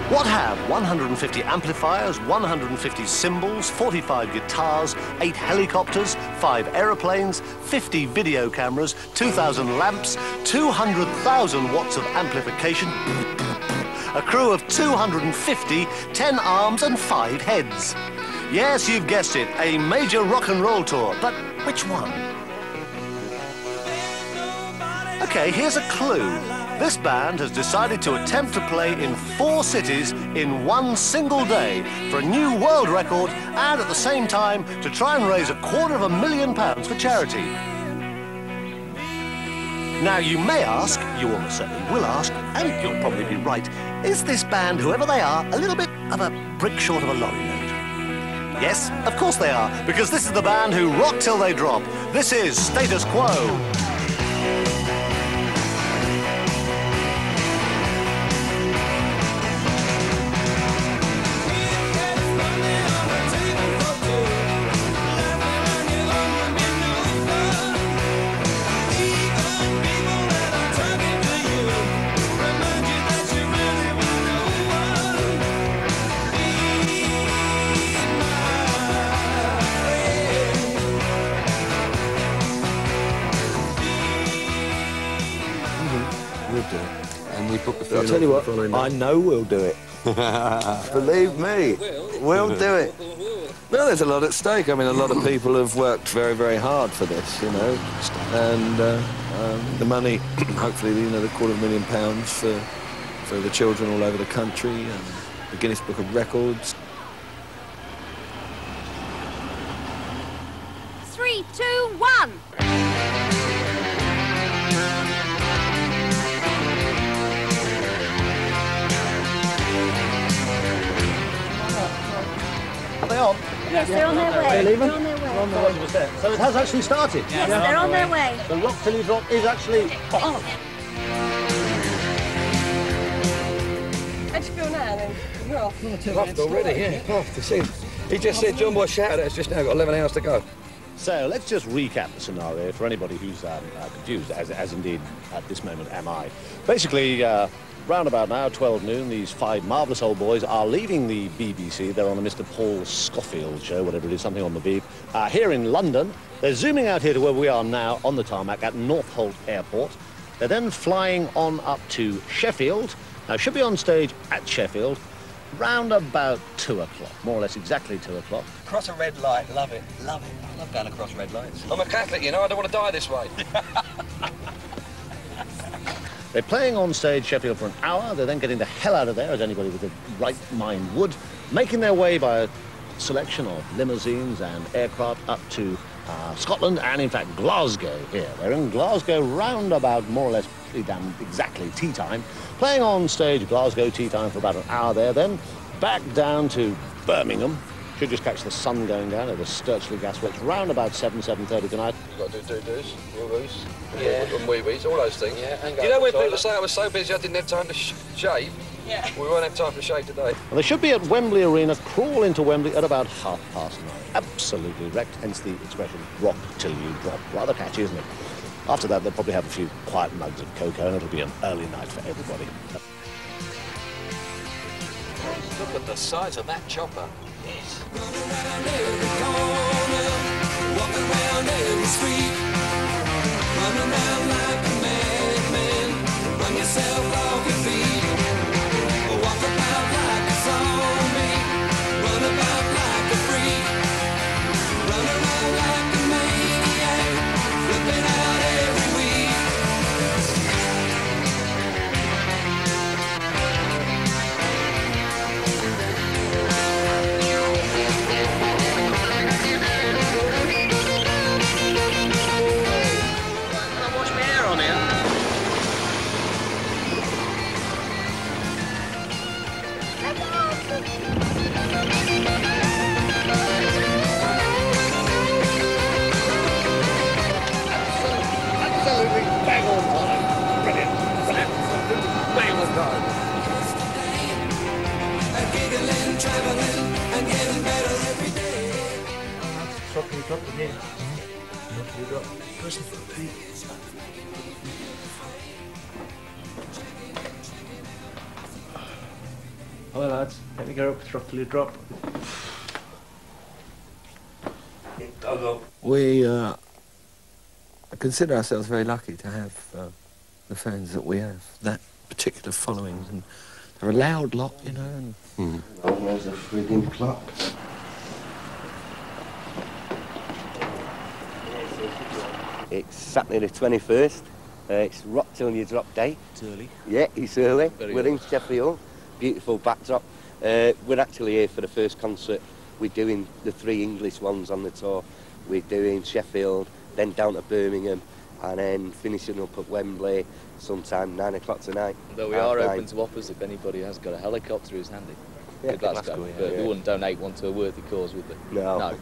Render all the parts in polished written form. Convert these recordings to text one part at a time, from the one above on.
What have 150 amplifiers, 150 cymbals, 45 guitars, 8 helicopters, 5 aeroplanes, 50 video cameras, 2,000 lamps, 200,000 watts of amplification, a crew of 250, 10 arms and 5 heads? Yes, you've guessed it, a major rock and roll tour. But which one? OK, here's a clue. This band has decided to attempt to play in 4 cities in one single day for a new world record and at the same time to try and raise £250,000 for charity. Now you may ask, you almost certainly will ask, and you'll probably be right, is this band, whoever they are, a little bit of a brick short of a lorry load? Yes, of course they are, because this is the band who rock till they drop. This is Status Quo. I'll tell you what, I know we'll do it. Believe me, we'll do it. Well, there's a lot at stake. I mean, a lot of people have worked very, very hard for this, you know, and the money, hopefully, you know, the £250,000 for the children all over the country, and the Guinness Book of Records. 3, 2, 1. Are they on? Yes, they're on their way. They're leaving? They're on their way. So it has actually started? Yes, they're on their way. The Rock Till You Drop is actually on. How'd you feel now then? Well, Loved already, yeah. Loved to see. He just said, John Boy shouted at us just now, got 11 hours to go. So let's just recap the scenario for anybody who's confused, as indeed at this moment am I. Basically, round about now, 12 noon, these 5 marvellous old boys are leaving the BBC. They're on a Mr. Paul Scofield show, whatever it is, something on the beep. Here in London, they're zooming out here to where we are now on the tarmac at Northolt Airport. They're then flying on up to Sheffield. Now, should be on stage at Sheffield round about 2 o'clock, more or less exactly 2 o'clock. Cross a red light, love it, love it. I love going across red lights. I'm a Catholic, you know, I don't want to die this way. They're playing on stage Sheffield for an hour. They're then getting the hell out of there, as anybody with a right mind would, making their way by a selection of limousines and aircraft up to Scotland and, in fact, Glasgow here. They're in Glasgow round about more or less exactly tea time, playing on stage Glasgow tea time for about an hour there, then back down to Birmingham. Should just catch the sun going down at the Sturchley Gasworks round about 7:30 tonight. You've got to do do-dos, woo-woos, and wee-wees, all those things. Yeah, you know when people say I was so busy I didn't have time to shave? yeah. We won't have time to shave today. And they should be at Wembley Arena, crawl into Wembley at about 9:30. Absolutely wrecked, hence the expression, rock till you drop. Rather catchy, isn't it? After that, they'll probably have a few quiet mugs of cocoa, and it'll be an early night for everybody. Look at the size of that chopper. Yes. Run around every corner, walk around every street, run around like a madman, run yourself off your feet, walk about like a zombie, run about like a freak, run around like a maniac, flipping out every week. Hi lads, let me go up, throttle your drop. We consider ourselves very lucky to have the fans that we have, that particular following, and they're a loud lot, you know. And Oh, there's a frigging clock. It's Saturday the 21st. It's Rock Till You Drop Day. It's early. Yeah, it's early. Very We're early. in Sheffield. Beautiful backdrop. We're actually here for the first concert. We're doing the 3 English ones on the tour. We're doing Sheffield, then down to Birmingham, and then finishing up at Wembley sometime 9 o'clock tonight. Though we are open to offers if anybody has got a helicopter who's handy. Yeah, to Glasgow, yeah, but yeah. we wouldn't donate one to a worthy cause, would they? No. No.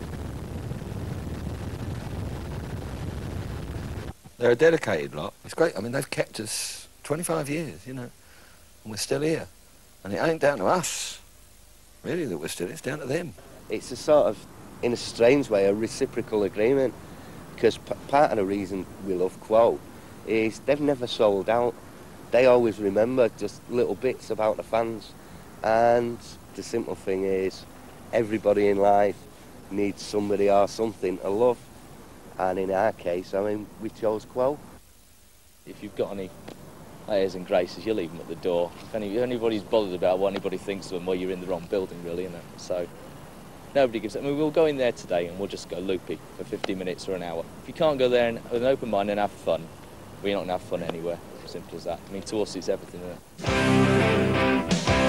they're a dedicated lot. It's great. I mean, they've kept us 25 years, you know, and we're still here. And it ain't down to us, really, that we're still. It's down to them. It's a sort of, in a strange way, a reciprocal agreement, because part of the reason we love Quote is they've never sold out. They always remember just little bits about the fans, and the simple thing is everybody in life needs somebody or something to love, and in our case, I mean, we chose Quote. If you've got any airs and graces, you leave them at the door. If anybody's bothered about what anybody thinks of them, well, you're in the wrong building, really, you know. So nobody gives it. I mean, we'll go in there today and we'll just go loopy for 15 minutes or an hour. If you can't go there with an open mind and have fun, well, you're not going to have fun anywhere. Simple as that. I mean, to us, it's everything, isn't it?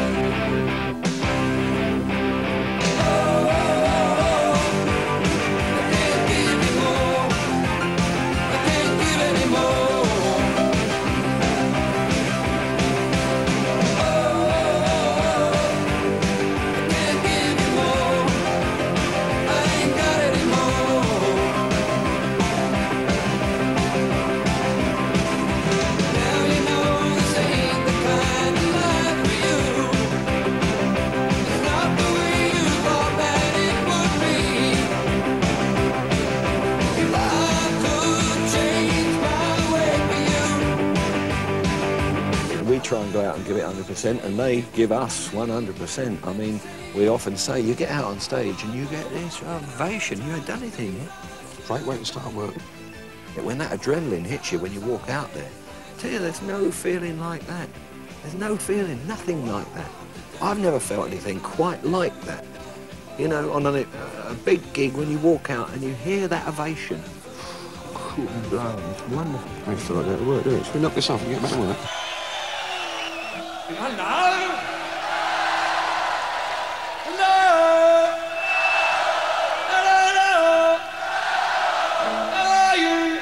We try and go out and give it 100%, and they give us 100%. I mean, we often say, you get out on stage and you get this ovation. You ain't done anything yet. Great way to start work. When that adrenaline hits you when you walk out there, I tell you, there's no feeling like that. There's no feeling, nothing like that. I've never felt anything quite like that. You know, on a big gig, when you walk out and you hear that ovation, cool and blown, it's wonderful. Makes feel like that at work, doesn't it? Should we knock this off and get back to work? Hello? Hello? Hello? How are you?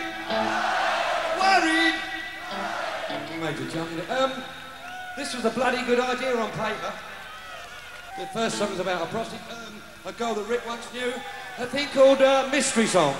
Worried? Major jumping. This was a bloody good idea on paper. The first song was about a prostitute, a girl that Rick once knew, a thing called Mystery Song.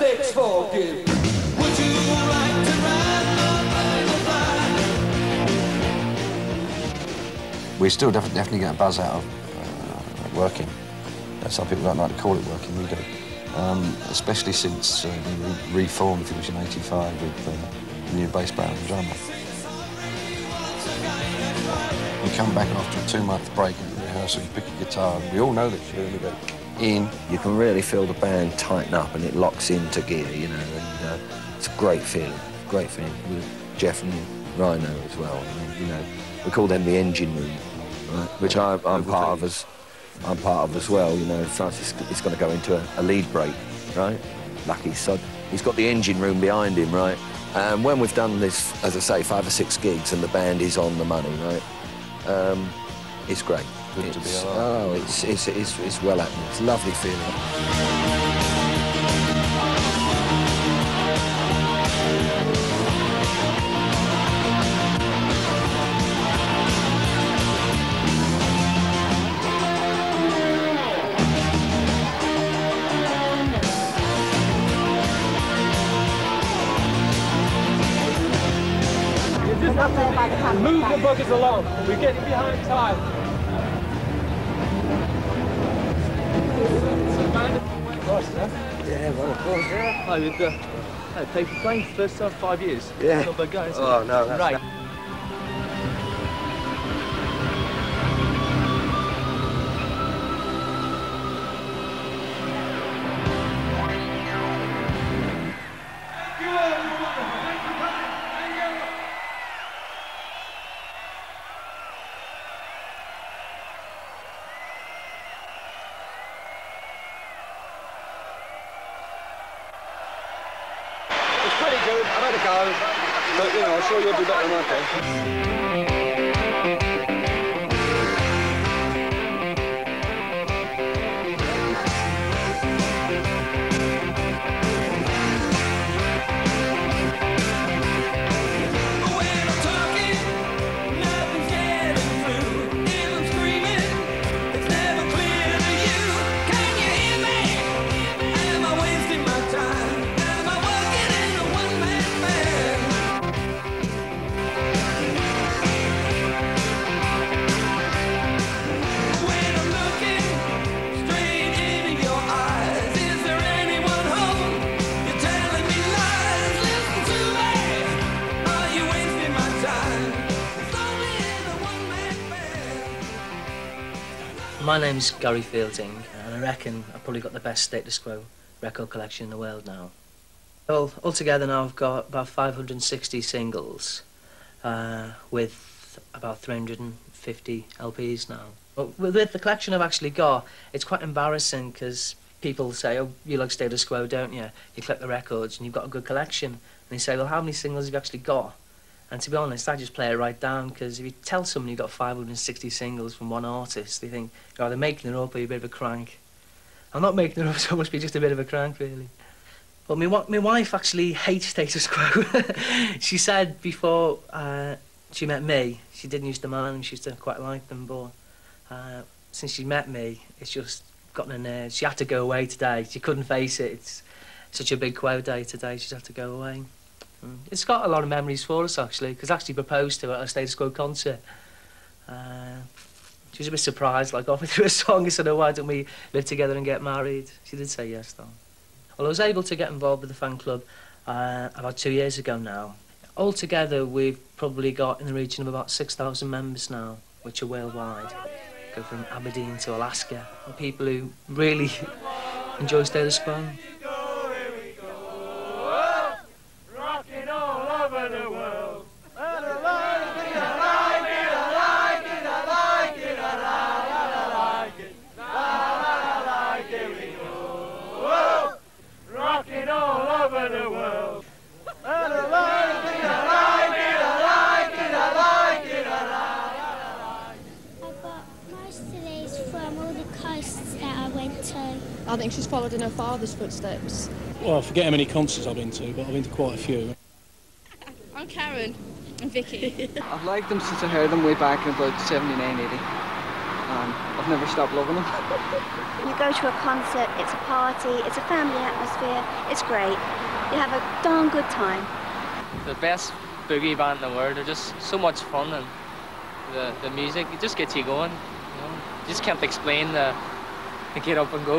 6 forgive. Would you like to ride the fly? We still definitely get a buzz out of working. Some people don't like to call it working, we do. Especially since we reformed, I think it was in '85, with the new bass player and drummer. You come back after a 2-month break into rehearsal, you pick your guitar, and we all know that you're really good. You can really feel the band tighten up and it locks into gear, you know, and it's a great feeling with Jeff and Rhino as well. You know, we call them the engine room, right? Which I'm part of as well. You know, Francis is going to go into a lead break, right? Lucky sod. He's got the engine room behind him, right? And when we've done this, as I say, 5 or 6 gigs and the band is on the money, right? It's great. Good to be alive. Oh, it's well happening. It's a lovely feeling. Move the buggers along. We're getting behind time. Yeah, well, of course, yeah. Hi, with paper plane, first time 5 years. Yeah. Not bad going, is it? Oh, no, that's right. Pretty good. I've had a go, but you know, I'm sure you'll do better than I My name's Gary Fielding, and I reckon I've probably got the best status quo record collection in the world now. Altogether now I've got about 560 singles, with about 350 LPs now. But with the collection I've actually got, it's quite embarrassing because people say, oh, you like status quo, don't you? You collect the records and you've got a good collection. And they say, well, how many singles have you actually got? And to be honest, I just play it right down, because if you tell someone you've got 560 singles from one artist, they think you're either making it up or you're a bit of a crank. I'm not making it up, so I must be just a bit of a crank, really. But my wife actually hates status quo. She said before she met me, she didn't used to mind them, she used to quite like them, but since she met me, it's just gotten her nerves. She had to go away today. She couldn't face it. It's such a big quo day today, she's had to go away. It's got a lot of memories for us, actually, because I actually proposed to her at a status quo concert. She was a bit surprised, like, offered through a song. I said, oh, why don't we live together and get married? She did say yes, though. Well, I was able to get involved with the fan club about 2 years ago now. Altogether, we've probably got in the region of about 6,000 members now, which are worldwide. Go from Aberdeen to Alaska. And people who really enjoy status quo. I think she's followed in her father's footsteps. Well, I forget how many concerts I've been to, but I've been to quite a few. I'm Karen. I'm Vicky. I've liked them since I heard them way back in about 79, 80. and I've never stopped loving them. You go to a concert, it's a party, it's a family atmosphere, it's great. You have a darn good time. The best boogie band in the world. They're just so much fun, and the music, it just gets you going. You know? You just can't explain the get up and go.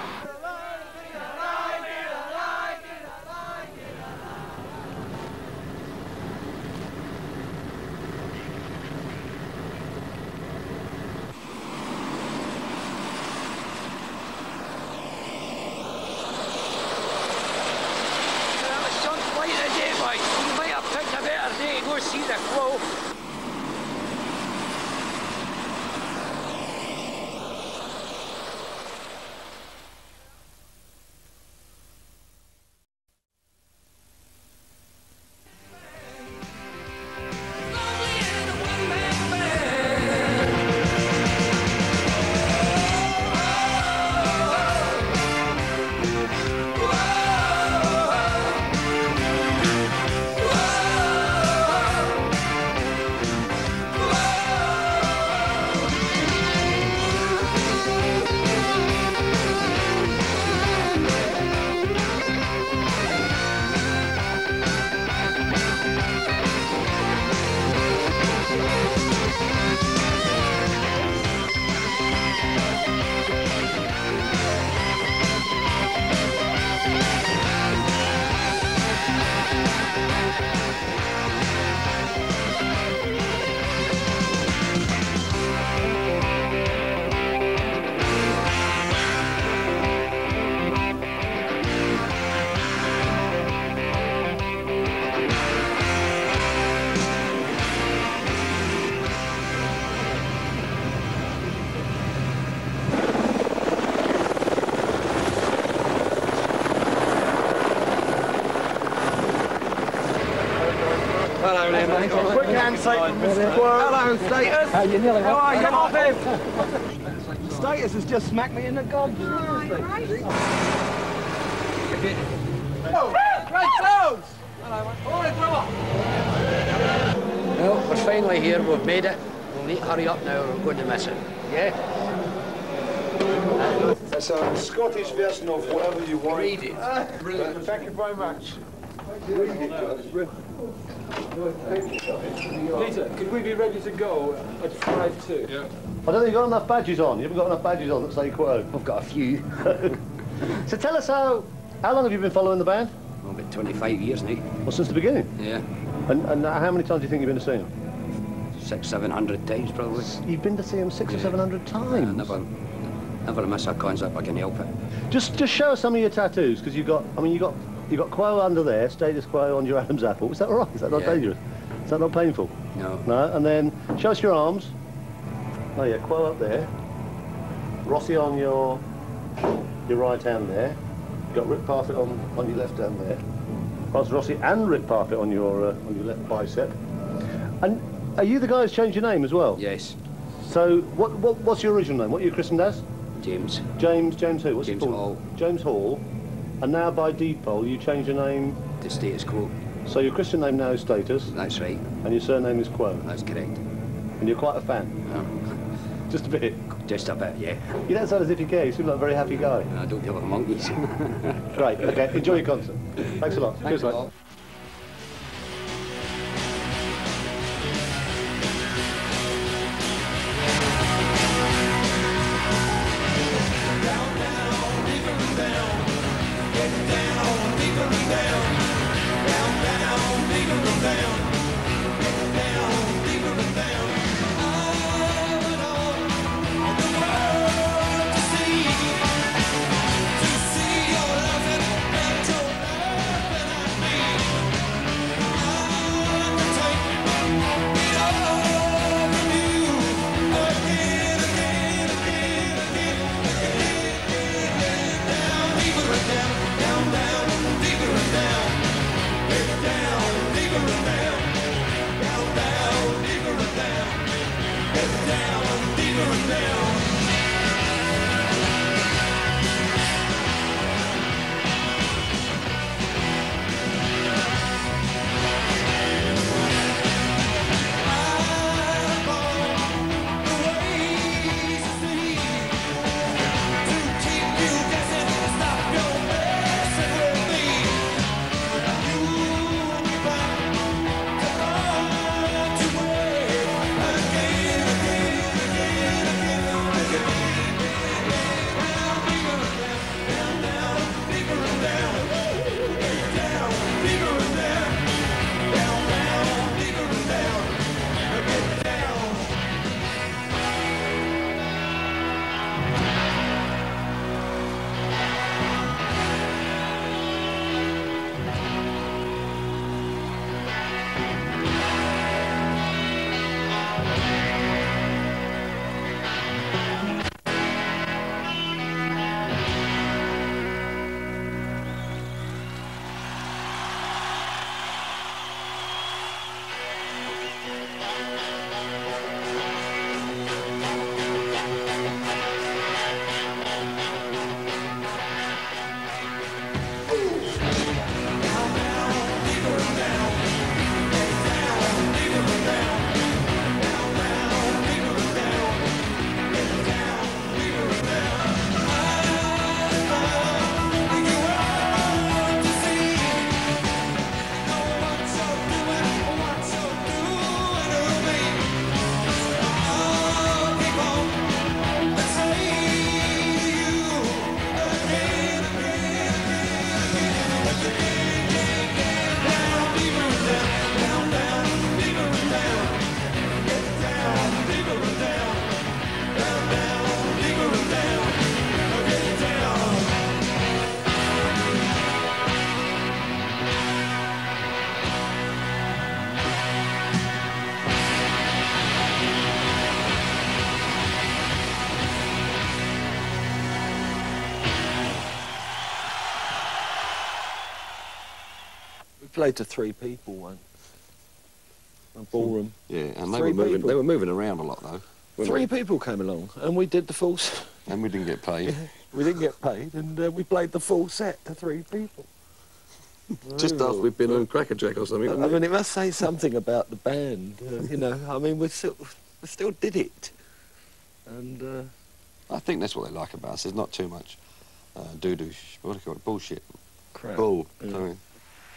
Hello there, mate. Quick handshake from Mr. Quirrell. Hello, Status. How you nearly? How are you? Come off him. Status has just smacked me in the gob. Great toes! Hello, mate. Well, we're finally here. We've made it. We'll need to hurry up now or we're going to miss it. Yeah? That's a Scottish version of Whatever You Want. Read it. Brilliant. Thank you very much. Peter, could we be ready to go at 5:02? I Yeah. don't think you've got enough badges on. You haven't got enough badges on that say Quo. I've got a few. So tell us how long have you been following the band? Well, about 25 years now. Well, since the beginning? Yeah. And how many times do you think you've been to see them? 600-700 times probably. You've been to see them 600 or 700 times? Never miss a concert if I can help it. Just show us some of your tattoos, because you got Quo under there, Status Quo on your Adam's apple. Is that all right? Is that not dangerous? Is that not painful? No. No? And then show us your arms. Oh yeah, Quo up there. Rossi on your right hand there. You've got Rick Parfitt on your left hand there. That's Rossi and Rick Parfitt on your left bicep. And are you the guy who's changed your name as well? Yes. So what's your original name? What are you christened as? James. James who? What's James it called? Hall. James Hall. And now by default you change your name to Status Quo. So your Christian name now is Status. That's right. And your surname is Quo. That's correct. And you're quite a fan. Oh. Just a bit. Just a bit, yeah. You don't sound as if you care. You seem like a very happy guy. I don't deal with monkeys. Great. Okay. Enjoy your concert. Thanks a lot. Thanks Cheers, a mate. lot. To see your love and your We played to 3 people once. A ballroom. Yeah, and they were moving around a lot though. 3 people came along, and we did the full set. And we didn't get paid. We didn't get paid, and we played the full set to 3 people. Just after we'd been on Cracker Jack or something. I mean, it must say something about the band, you know. I mean, we still did it. And I think that's what they like about us. There's not too much what do you call it? Bullshit. Crap. Bull. Yeah. I mean.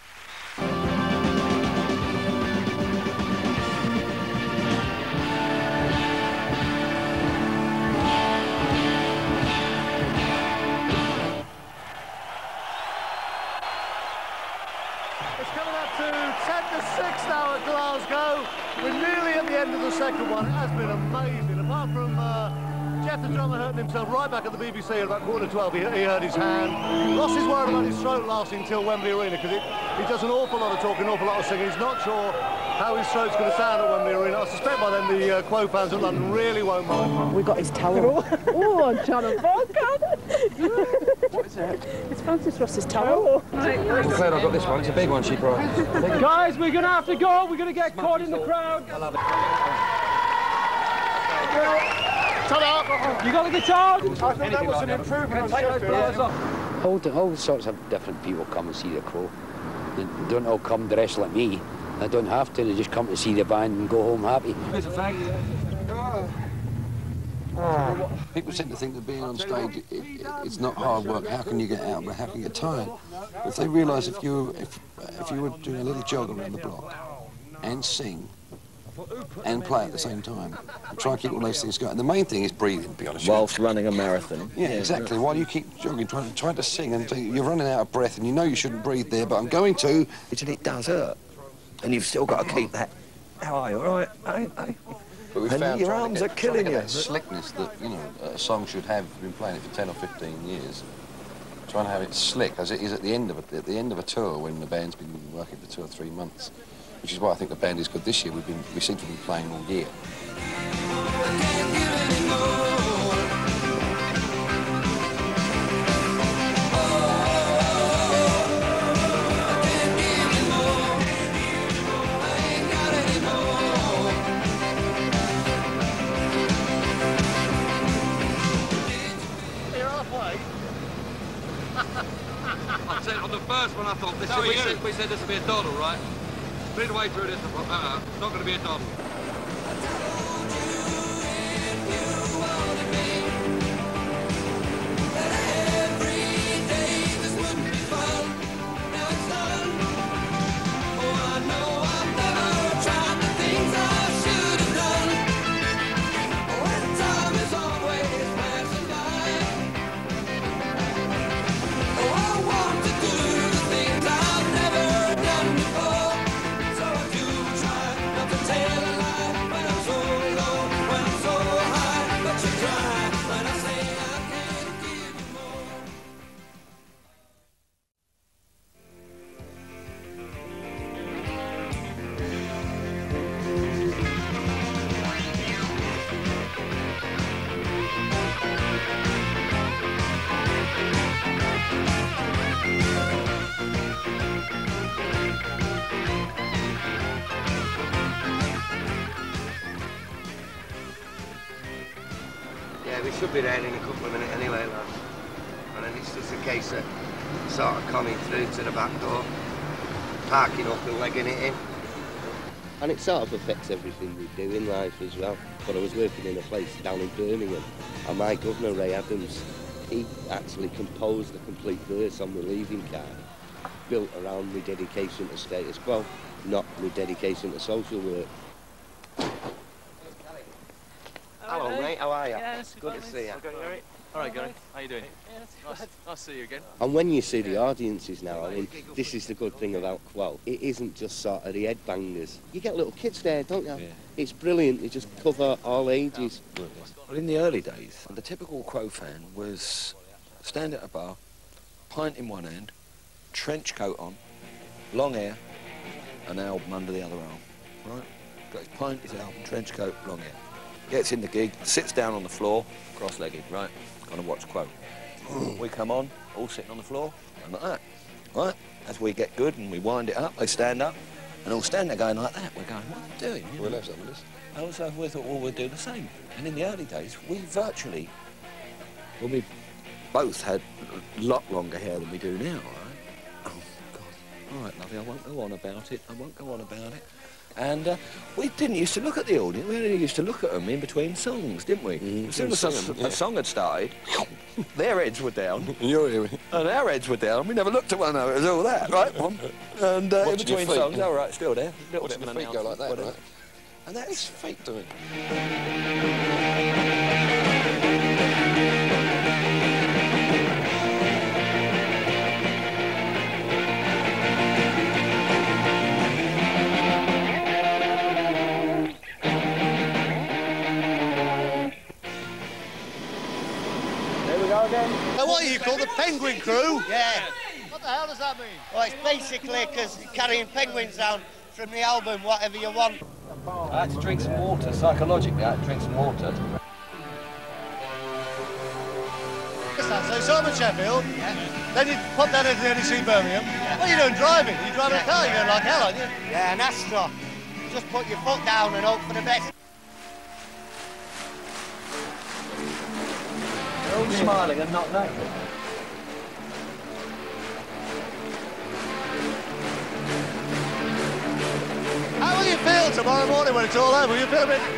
It's coming up to 10 to 6 now at Glasgow. We're nearly at the end of the second one. It has been amazing. Apart from Jeff the drummer hurting himself right back at the BBC at about 11:15. He hurt his hand. Ross is worried about his throat lasting till Wembley Arena because he does an awful lot of talking, an awful lot of singing. He's not sure how his throat's going to sound at Wembley Arena. I suspect by then the Quo fans at London really won't mind. We got his towel. Oh, I'm trying to What is it? It's Francis Ross's towel. I'm glad I got this one. It's a big one, she brought. Guys, we're going to have to go. We're going to get caught in the crowd. I love it. Ta-da! You got the guitar? I thought that was an improvement on Sheffield. All sorts of different people come and see the Quo. They don't all come dressed like me. They don't have to. They just come to see the band and go home happy. It's a fact. People seem to think that being on stage, it's not hard work. How can you get out? But how can you get tired? If they realise if you were doing a little jog around the block and sing and play at the same time, and try and keep all those things going. And the main thing is breathing, to be honest. Whilst running a marathon. Yeah, exactly. While you keep jogging, trying to sing, and you're running out of breath, and you know you shouldn't breathe there, but I'm going to. It does hurt. And you've still got to keep that. How are you? All right? Hey. But we And found your arms are killing you. That slickness that, you know, a song should have. We've been playing it for 10 or 15 years. Trying to have it slick, as it is at the end of a tour when the band's been working for 2 or 3 months. Which is why I think the band is good this year. We seem to be playing all year. On the first one, I thought we said this would be a doddle, right? Midway through this, I thought, it's not going to be a doddle. We should be there in a couple of minutes anyway, lads. And then it's just a case of sort of coming through to the back door, parking up and legging it in. And it sort of affects everything we do in life as well. But I was working in a place down in Birmingham, and my governor, Ray Adams, he actually composed a complete verse on the leaving card, built around my dedication to status quo, not my dedication to social work. Hello, mate. How are you? Yeah, good to see you. All right, Gary. How you doing? Nice to see you again. And when you see the audiences now, I mean, this is the good thing about Quo. It isn't just sort of the headbangers. You get little kids there, don't you? Yeah. It's brilliant. They just cover all ages. Well, in the early days, the typical Quo fan was stand at a bar, pint in one hand, trench coat on, long hair, an album under the other arm, right? Got his pint, his album, trench coat, long hair. Gets in the gig, sits down on the floor, cross-legged, right? Gonna watch Quo. We come on, all sitting on the floor, and like that. right? As we get good and we wind it up, they stand up, and all stand there going like that. We're going, what are you doing? We'll have some of this. And so we thought, well, we'll do the same. And in the early days, we virtually, well, we both had a lot longer hair than we do now, right? Oh, God. All right, lovely, I won't go on about it. I won't go on about it. And we didn't used to look at the audience. We only used to look at them in between songs, didn't we? As soon as a song had started, their heads were down. And our heads were down. We never looked at one another. It was all that, right? And in between songs, all right, still there. Little bit of an feet go like that, right? And that's fake doing. Now, what are you called, the penguin crew? Yeah. What the hell does that mean? Well, it's basically because carrying penguins down from the album, Whatever You Want. I had to drink some water, psychologically I had to drink some water. So you saw him at Sheffield, then you pop down into the N.E.C. Birmingham. What are you doing, driving? You're driving a car, you're going like hell, aren't you? Yeah, an Astra. Just put your foot down and hope for the best. They're all smiling and not naked. How will you feel tomorrow morning when it's all over? Will you feel a bit...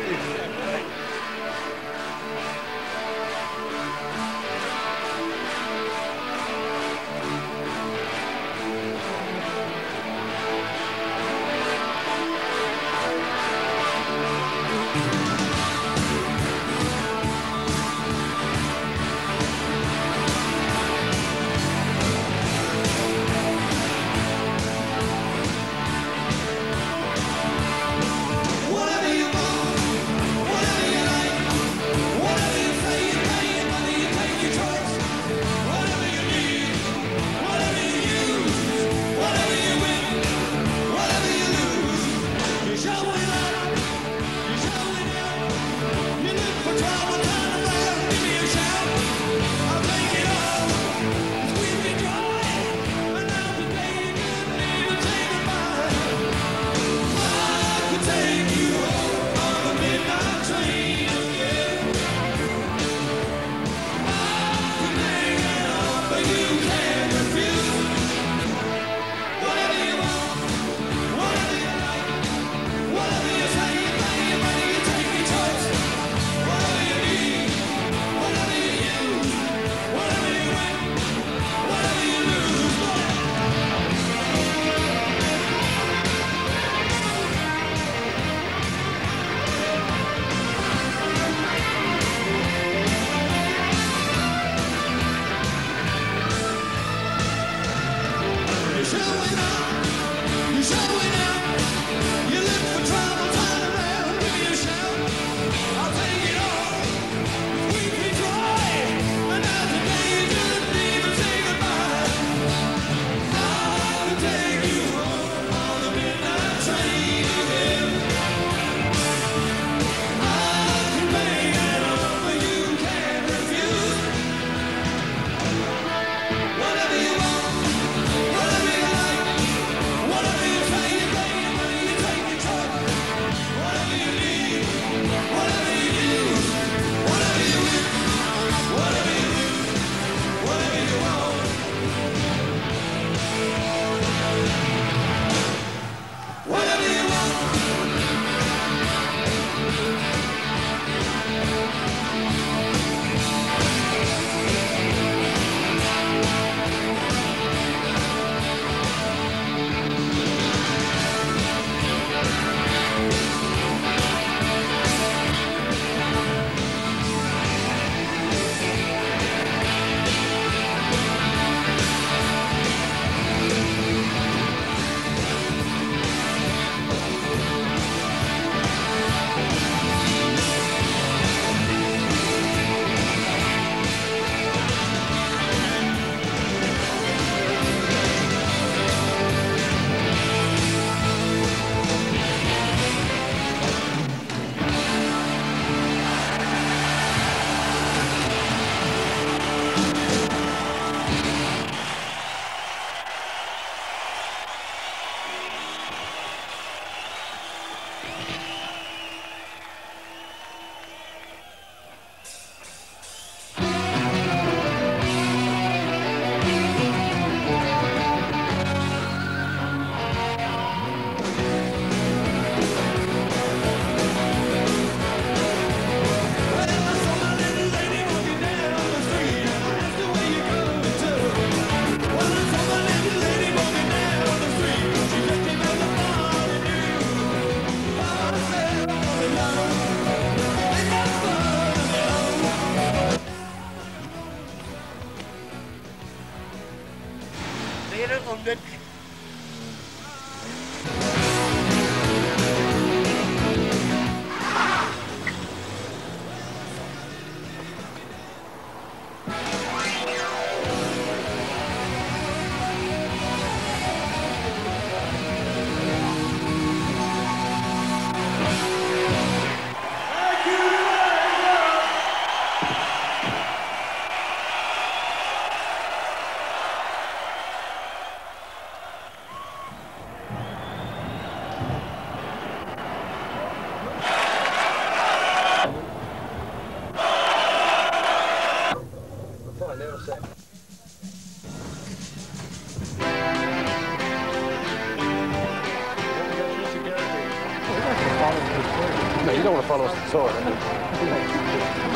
Whatever you want. know, you don't want to follow us to tour, do you?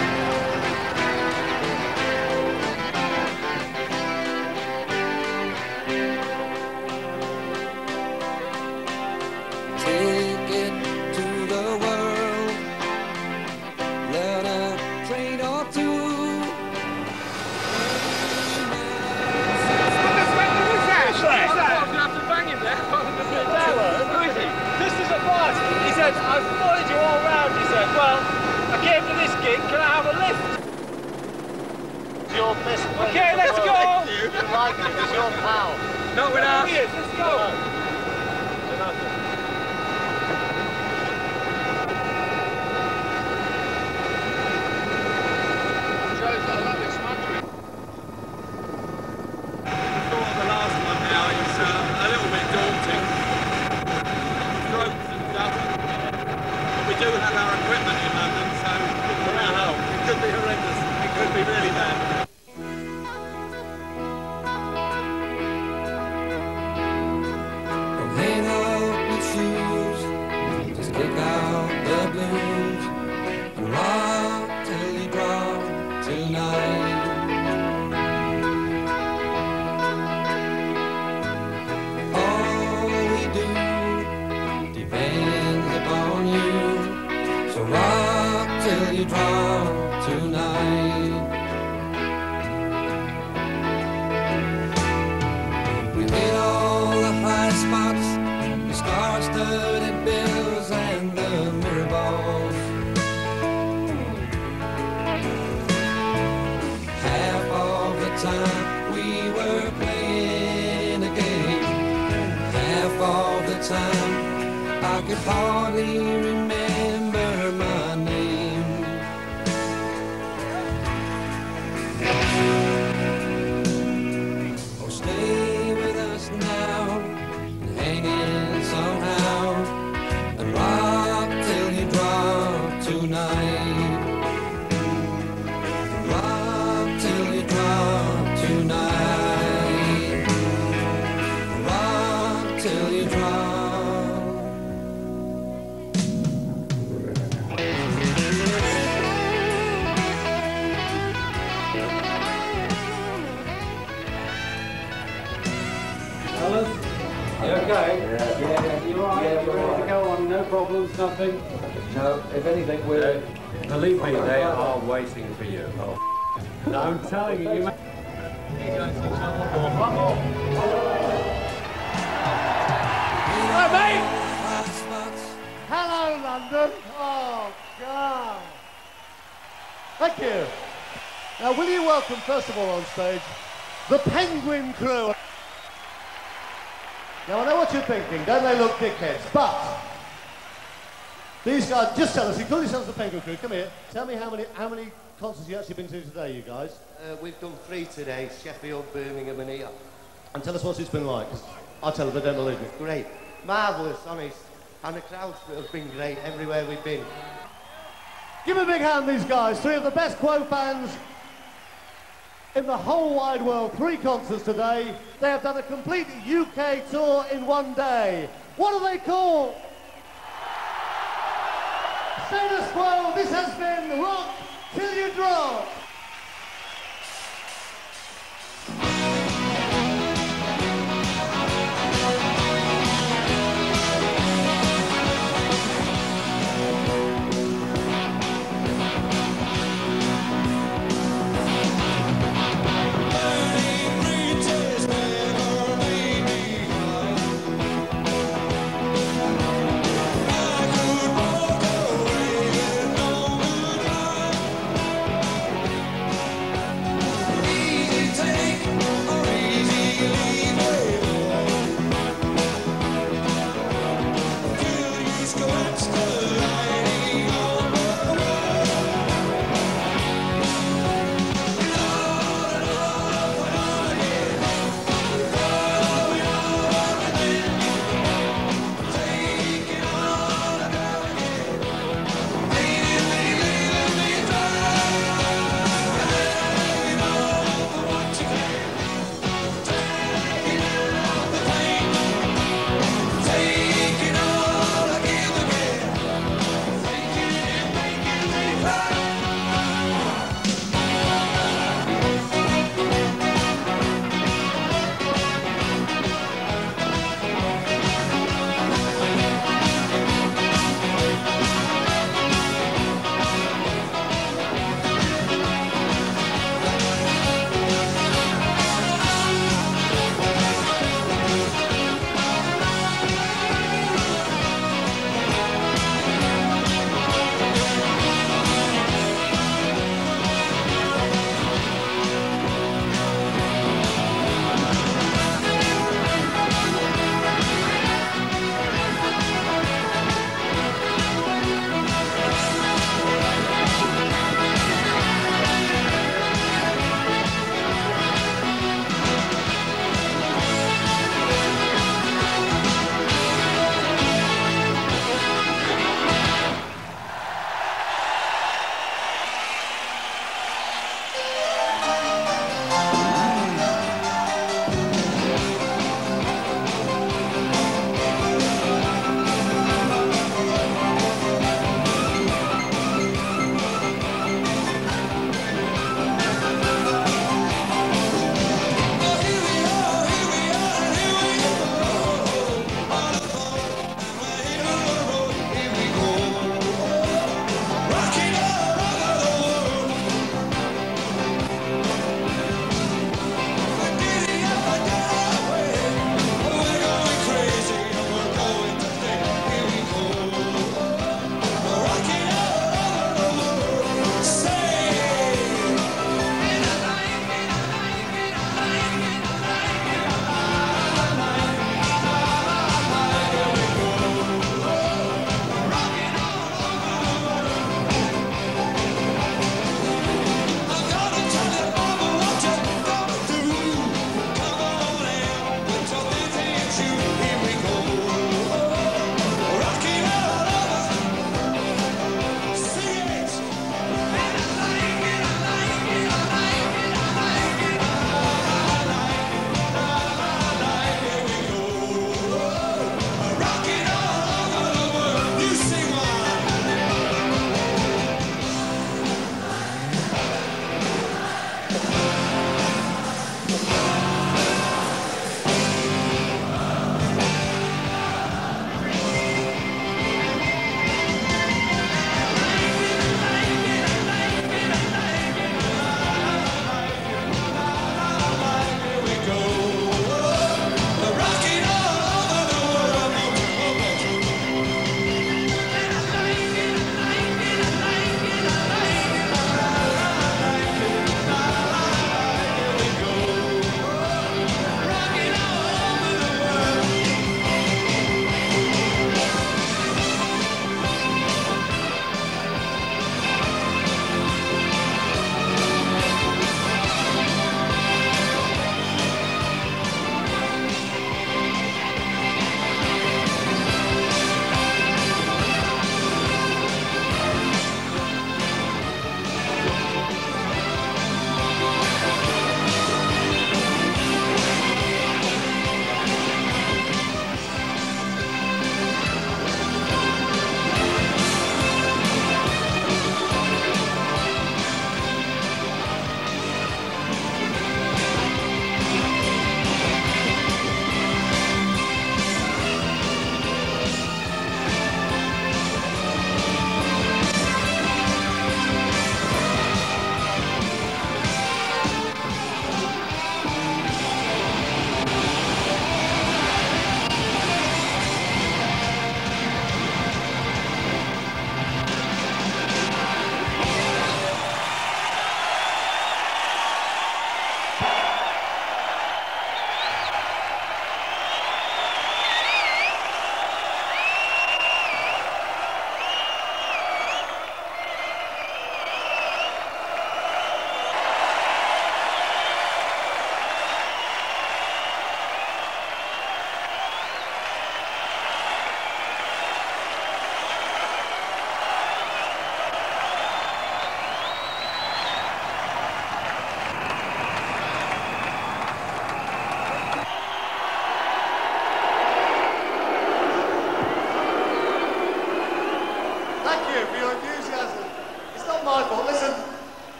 I've followed you all round, he said. Well, I came to this gig, can I have a lift? It's your best friend. Okay, let's go! You like him, he's your pal. Not with us. Let's go! Joe's got a lovely smattering. The thought of the last one now is a little bit daunting. Strokes and stuff. We do have our equipment in London, so it could be horrendous. It could be really bad. Hang out with shoes, just kick out the blues, and rock till you drop tonight. All we do depends upon you, so rock till you drop tonight. We hit all the high spots, the star-studded bills and the mirror balls. Half of the time we were playing a game. Half of the time I could hardly remember my name. Oh, stay with us now, hanging somehow, and rock till you drop tonight. Rock till you drop tonight. Rock till you drop. Fellas, you okay? Yeah. You all right? Yeah, you ready to go on? No problems, nothing? No, if anything, we're... Believe me, they are waiting for you. No, I'm telling you, you Hello, mate! Hello, London! Oh, God! Thank you. Now, will you welcome, first of all, on stage, the Penguin crew? Now, I know what you're thinking. Don't they look dickheads? But these guys, just tell us, you call yourselves the Penguin crew. Come here. Tell me how many concerts you've actually been to today, you guys. We've done 3 today, Sheffield, Birmingham and here. And tell us what it's been like. I'll tell them, they don't believe me. Great. Marvellous, honest. And the crowds have been great everywhere we've been. Give a big hand, these guys. 3 of the best Quo fans in the whole wide world. 3 concerts today. They have done a complete UK tour in one day. What are they called? Status Quo, this has been Rock Till You Drop.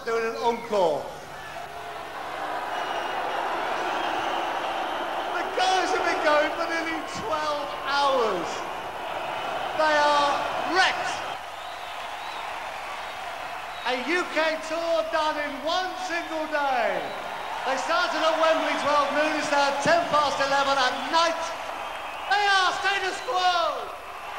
doing an encore. The guys have been going for nearly 12 hours. They are wrecked. A UK tour done in one single day. They started at Wembley 12 noon, it's now 11:10 at night. They are status quo.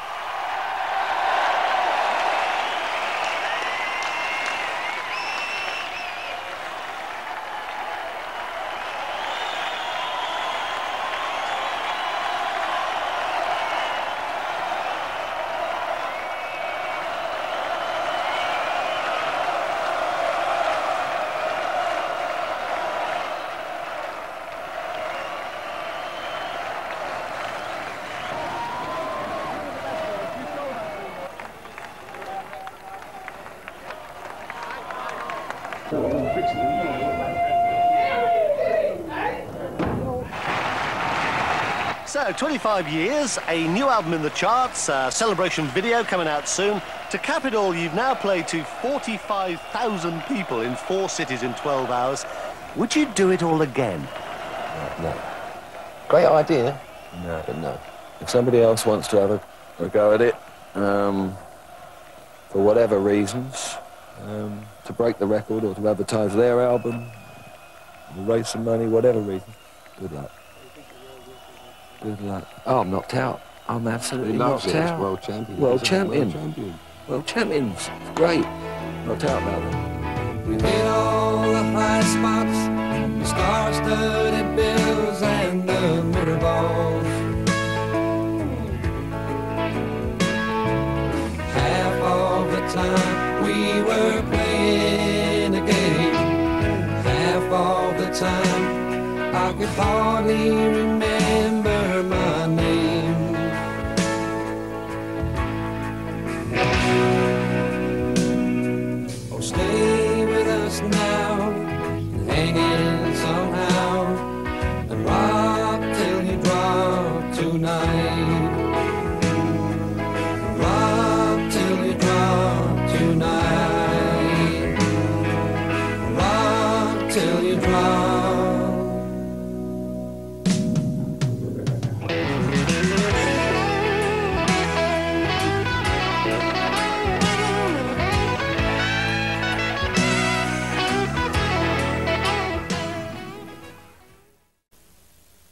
So, 25 years, a new album in the charts, a celebration video coming out soon. To cap it all, you've now played to 45,000 people in 4 cities in 12 hours. Would you do it all again? No. Great idea. No. But no. If somebody else wants to have a go at it, for whatever reasons, to break the record or to advertise their album, to raise some money, whatever reason, good luck. Good luck. Oh, I'm knocked out. I'm absolutely knocked out. World champion. World champion. World champions. It's great. Knocked out about them. We hit all the high spots, the star-studded bills and the motor balls. Half of the time we were playing a game. Half of the time I could hardly remember